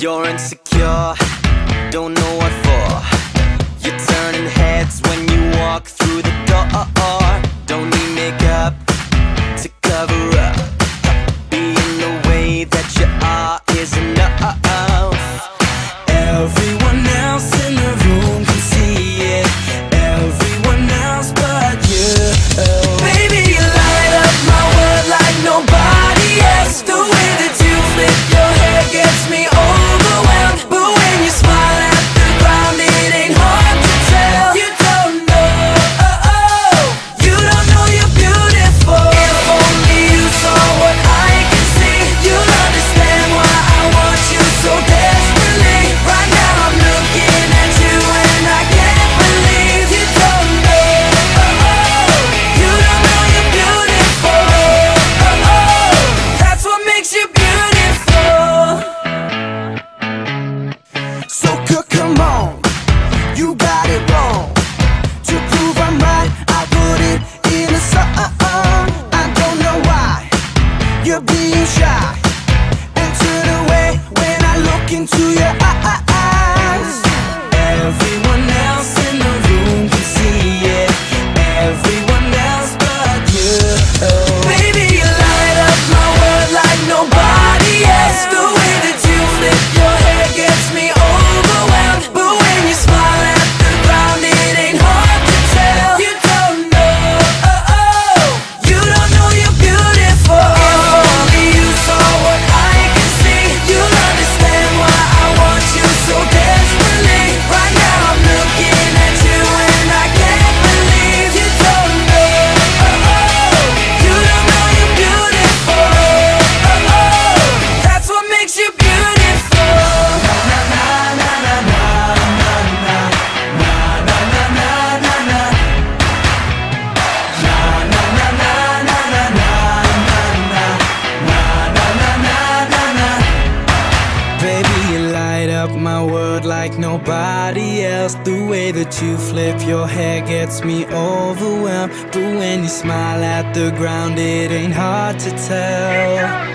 You're insecure, don't know what for. You're turning heads when you walk through the door. Don't need makeup to cover up. Being the way that you are is enough. Everyone else in the room can see it, everyone else but you. Baby, you light up my world like nobody else. The way that you flip your hair gets me overwhelmed. But when you smile at the ground, it ain't hard to tell. You don't know, you don't know you're beautiful. If only you saw what I can see, you'll understand why I want you so desperately. Right now I'm looking at you and I can't believe you don't know, you don't know you're beautiful. That's what makes you beautiful. So come on, you got it wrong. To prove I'm right, I put it in a song. I don't know why you're being shy and turn away when I look into your eyes. Everyone else in the room can see it, everyone else but you. Baby, you light up my world like nobody else. The way that you flip your hair gets me overwhelmed. But when you smile at the ground, it ain't hard to tell. You don't know you're beautiful. If only you saw what I can see, you'll understand why I want you so desperately. Right now I'm looking at you and I can't believe you don't know, you don't know you're beautiful. That's what makes you beautiful. Na na na na na na na na na na na na na na na na na na na. Baby, you light up my world like nobody else. The way that you flip your hair gets me overwhelmed. But when you smile at the ground, it ain't hard to tell.